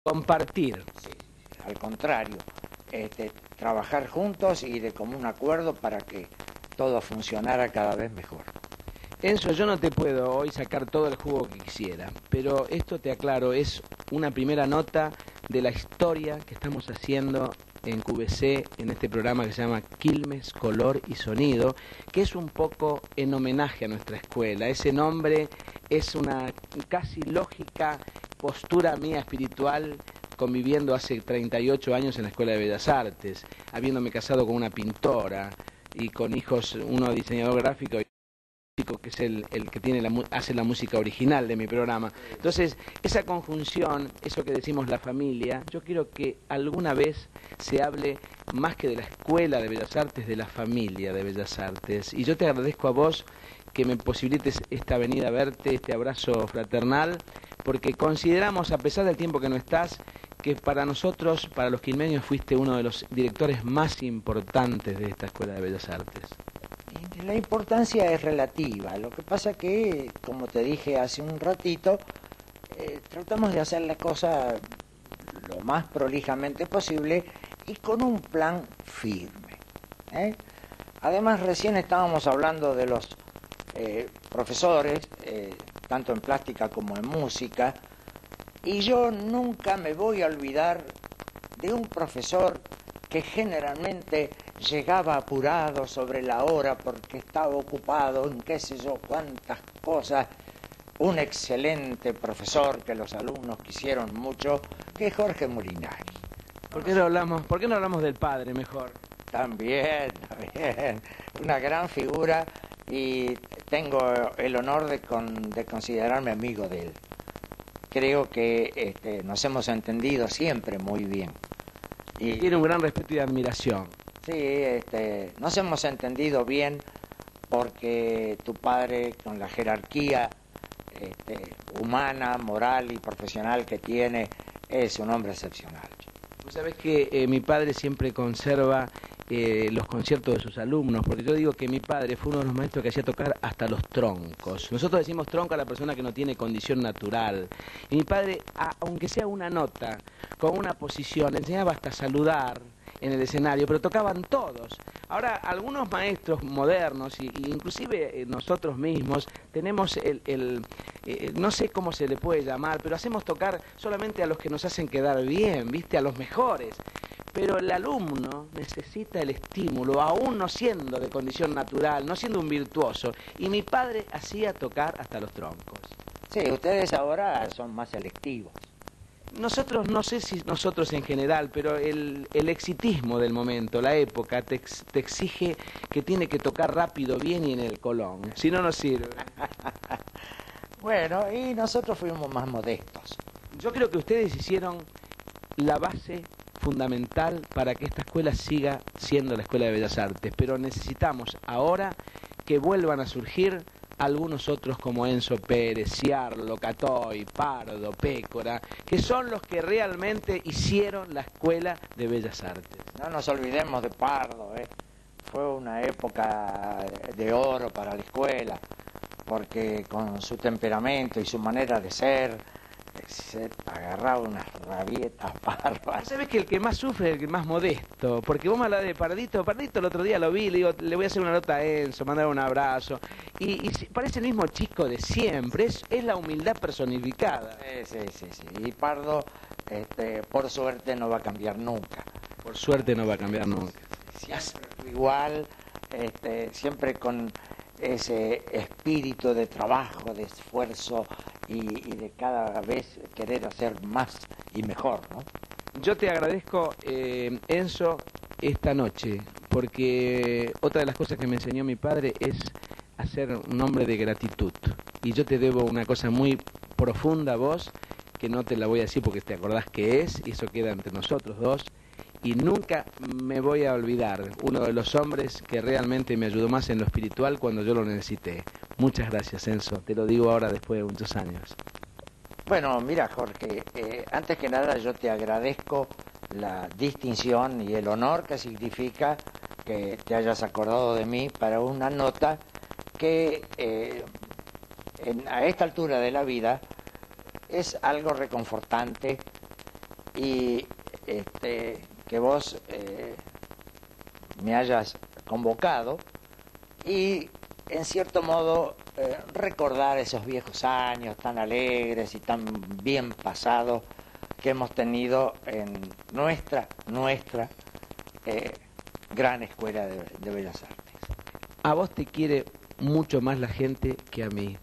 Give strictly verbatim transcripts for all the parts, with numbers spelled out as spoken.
Compartir. Sí, al contrario, este, trabajar juntos y de común acuerdo para que todo funcionara cada vez mejor. Enzo, yo no te puedo hoy sacar todo el jugo que quisiera, pero esto te aclaro, es una primera nota de la historia que estamos haciendo en Q V C, en este programa que se llama Quilmes, Color y Sonido, que es un poco en homenaje a nuestra escuela. Ese nombre es una casi lógica postura mía espiritual, conviviendo hace treinta y ocho años en la Escuela de Bellas Artes, habiéndome casado con una pintora y con hijos, uno diseñador gráfico y que es el, el que tiene la, hace la música original de mi programa. Entonces, esa conjunción, eso que decimos la familia, yo quiero que alguna vez se hable más que de la Escuela de Bellas Artes, de la familia de Bellas Artes. Y yo te agradezco a vos que me posibilites esta venida a verte, este abrazo fraternal, porque consideramos, a pesar del tiempo que no estás, que para nosotros, para los quilmeños, fuiste uno de los directores más importantes de esta Escuela de Bellas Artes. La importancia es relativa, lo que pasa que, como te dije hace un ratito, eh, tratamos de hacer la cosa lo más prolijamente posible y con un plan firme, ¿eh? Además, recién estábamos hablando de los eh, profesores, eh, tanto en plástica como en música, y yo nunca me voy a olvidar de un profesor que generalmente llegaba apurado sobre la hora porque estaba ocupado en qué sé yo cuántas cosas. Un excelente profesor que los alumnos quisieron mucho, que es Jorge Molinari. ¿Por qué no hablamos, por qué no hablamos del padre mejor? También, también. Una gran figura y tengo el honor de, con, de considerarme amigo de él. Creo que este, nos hemos entendido siempre muy bien. Y tiene un gran respeto y admiración. Sí, este, nos hemos entendido bien porque tu padre, con la jerarquía este, humana, moral y profesional que tiene, es un hombre excepcional. Vos sabés que eh, mi padre siempre conserva eh, los conciertos de sus alumnos, porque yo digo que mi padre fue uno de los maestros que hacía tocar hasta los troncos. Nosotros decimos tronco a la persona que no tiene condición natural. Y mi padre, a, aunque sea una nota, con una posición, enseñaba hasta saludar en el escenario, pero tocaban todos. Ahora, algunos maestros modernos, y, y inclusive eh, nosotros mismos, tenemos el, el eh, no sé cómo se le puede llamar, pero hacemos tocar solamente a los que nos hacen quedar bien, ¿viste? A los mejores. Pero el alumno necesita el estímulo, aún no siendo de condición natural, no siendo un virtuoso. Y mi padre hacía tocar hasta los troncos. Sí, ustedes ahora son más selectivos. Nosotros, no sé si nosotros en general, pero el, el exitismo del momento, la época, te, ex, te exige que tiene que tocar rápido, bien y en el colón. Si no, no sirve. Bueno, y nosotros fuimos más modestos. Yo creo que ustedes hicieron la base fundamental para que esta escuela siga siendo la Escuela de Bellas Artes, pero necesitamos ahora que vuelvan a surgir algunos otros como Enzo Pérez, Ciarlo, Catoy, Pardo, Pécora, que son los que realmente hicieron la Escuela de Bellas Artes. No nos olvidemos de Pardo, ¿eh? Fue una época de oro para la escuela, porque con su temperamento y su manera de ser, se agarraba unas rabietas bárbaras. ¿Sabes que el que más sufre es el que más modesto? Porque vos me hablás de Pardito, Pardito el otro día lo vi, le digo, le voy a hacer una nota a Enzo, mandar un abrazo, y, y parece el mismo chico de siempre, es, es la humildad personificada. Sí, sí, sí, sí. Y Pardo, este, por suerte, no va a cambiar nunca. Por suerte no va a cambiar nunca. Siempre igual, este, siempre con ese espíritu de trabajo, de esfuerzo y, y de cada vez querer hacer más y mejor, ¿no? Yo te agradezco, eh, Enzo, esta noche, porque otra de las cosas que me enseñó mi padre es hacer un hombre de gratitud. Y yo te debo una cosa muy profunda a vos, que no te la voy a decir porque te acordás que es, y eso queda entre nosotros dos. Y nunca me voy a olvidar, uno de los hombres que realmente me ayudó más en lo espiritual cuando yo lo necesité. Muchas gracias, Enzo, te lo digo ahora después de muchos años. Bueno, mira, Jorge, eh, antes que nada yo te agradezco la distinción y el honor que significa que te hayas acordado de mí para una nota que eh, en, a esta altura de la vida es algo reconfortante y este, que vos eh, me hayas convocado y en cierto modo eh, recordar esos viejos años tan alegres y tan bien pasados que hemos tenido en nuestra, nuestra eh, gran escuela de, de Bellas Artes. A vos te quiere mucho más la gente que a mí.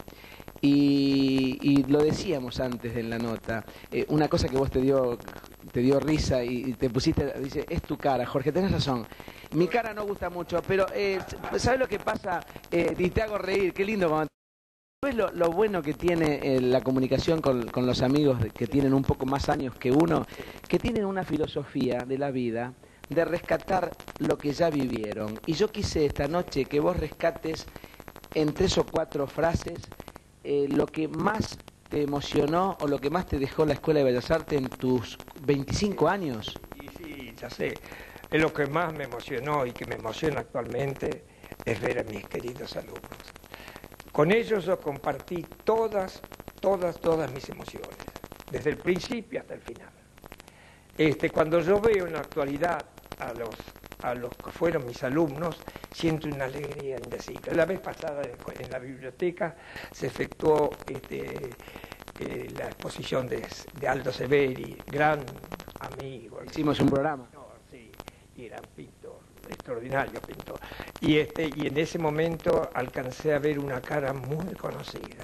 Y, y lo decíamos antes en la nota, eh, una cosa que vos te dio, te dio risa y, y te pusiste, dice, es tu cara, Jorge, tenés razón. Mi cara no gusta mucho, pero eh, ¿sabes lo que pasa? Eh, y te hago reír, qué lindo cuando... ¿Sabes lo, lo bueno que tiene eh, la comunicación con, con los amigos que tienen un poco más años que uno? Que tienen una filosofía de la vida de rescatar lo que ya vivieron. Y yo quise esta noche que vos rescates en tres o cuatro frases eh, lo que más te emocionó o lo que más te dejó la Escuela de Bellas Artes en tus veinticinco años. Y sí, ya sé. Lo que más me emocionó y que me emociona actualmente es ver a mis queridos alumnos. Con ellos yo compartí todas, todas, todas mis emociones, desde el principio hasta el final. Este, cuando yo veo en la actualidad a los, a los que fueron mis alumnos, siento una alegría indecible. La vez pasada en la biblioteca se efectuó este, eh, la exposición de, de Aldo Severi, gran amigo. Hicimos un programa. Y era un pintor, extraordinario pintor. Y, este, y en ese momento alcancé a ver una cara muy conocida.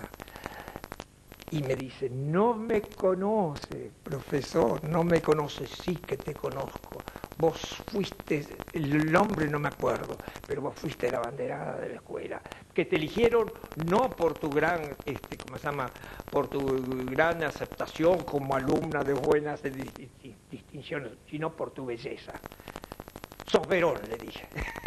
Y me dice, no me conoce, profesor, no me conoce, sí que te conozco. Vos fuiste, el nombre no me acuerdo, pero vos fuiste la banderada de la escuela. Que te eligieron no por tu gran, este, ¿cómo se llama? Por tu gran aceptación como alumna de buenas distinciones, sino por tu belleza. Sos Verón, le dije.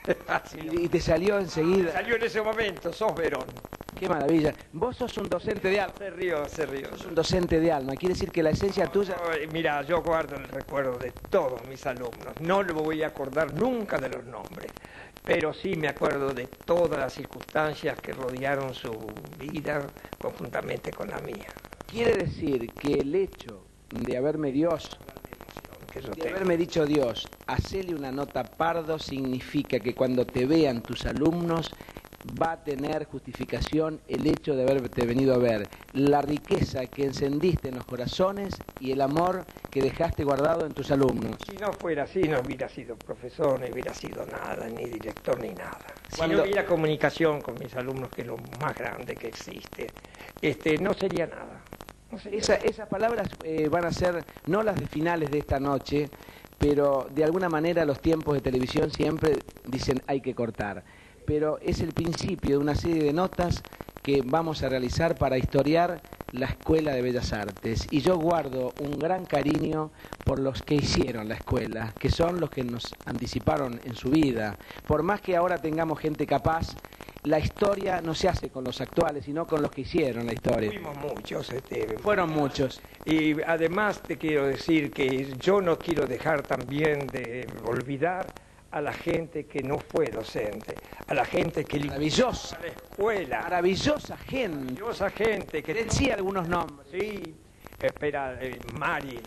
Y te salió enseguida. Salió en ese momento, sos Verón. Qué maravilla. Vos sos un docente de alma. Se rió, se rió. Sos un docente de alma. Quiere decir que la esencia tuya... Mira, yo guardo el recuerdo de todos mis alumnos. No le voy a acordar nunca de los nombres, pero sí me acuerdo de todas las circunstancias que rodearon su vida conjuntamente con la mía. Quiere decir que el hecho de haberme Dios... Que yo De tengo. haberme dicho Dios, hacele una nota Pardo, significa que cuando te vean tus alumnos va a tener justificación el hecho de haberte venido a ver, la riqueza que encendiste en los corazones y el amor que dejaste guardado en tus alumnos. Si no fuera así, no hubiera sido profesor, no hubiera sido nada, ni director, ni nada. Si Cuando- no hubiera comunicación con mis alumnos, que es lo más grande que existe, este, no sería nada. No sería Esa- nada. esas palabras eh, van a ser no las de finales de esta noche, pero de alguna manera los tiempos de televisión siempre dicen hay que cortar. Pero es el principio de una serie de notas que vamos a realizar para historiar la Escuela de Bellas Artes. Y yo guardo un gran cariño por los que hicieron la escuela, que son los que nos anticiparon en su vida. Por más que ahora tengamos gente capaz, la historia no se hace con los actuales, sino con los que hicieron la historia. Fuimos muchos, este, Fueron muchos. Y además te quiero decir que yo no quiero dejar también de olvidar a la gente que no fue docente, a la gente que Maravillosa. limpió la escuela, Maravillosa gente. maravillosa gente que Decía algunos nombres. sí, espera, eh, Mari,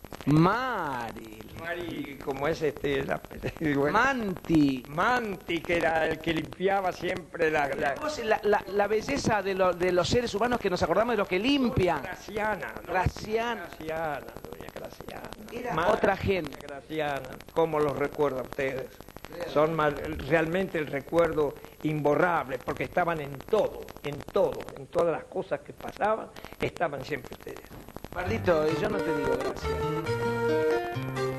Mari, Mari, como es este, la, Manti. Manti, que era el que limpiaba siempre la, la Vos, La, la, la belleza de, lo- de los seres humanos que nos acordamos de los que limpian. Graciana, ¿no? Graciana. Graciana, doña Graciana. Era Madre otra gente. Graciana, ¿cómo los recuerdo a ustedes? Son mal- realmente el recuerdo imborrable, porque estaban en todo, en todo, en todas las cosas que pasaban, estaban siempre ustedes. Pardito, yo no te digo gracias.